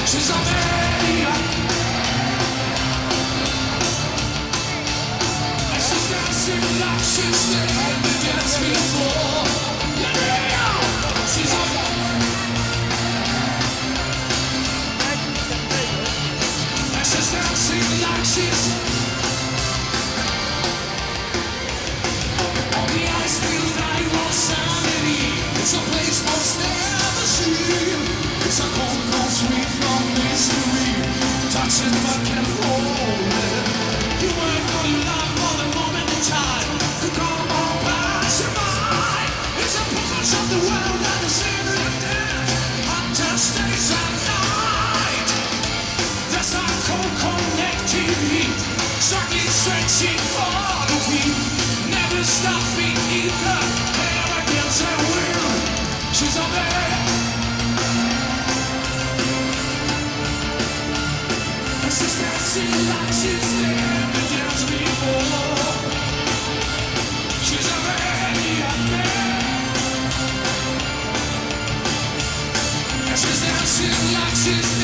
She's a maniac. And she's dancing like she's never danced before. She's a and she's dancing like she's on the ice field night on Sanity. It's a place most never seen. It's a cold, cold sweet from mystery. Touching but can't hold it. You ain't gonna love for the moment in time. Could come on pass your mind. It's a push of the world and the city of death. Hunter stays at night. That's our cold connected heat. Circuit stretching all the week. Never stop beneath the hair against her will. She's a man. She's dancing like she's never danced before. She's a maniac man. And she's dancing like she's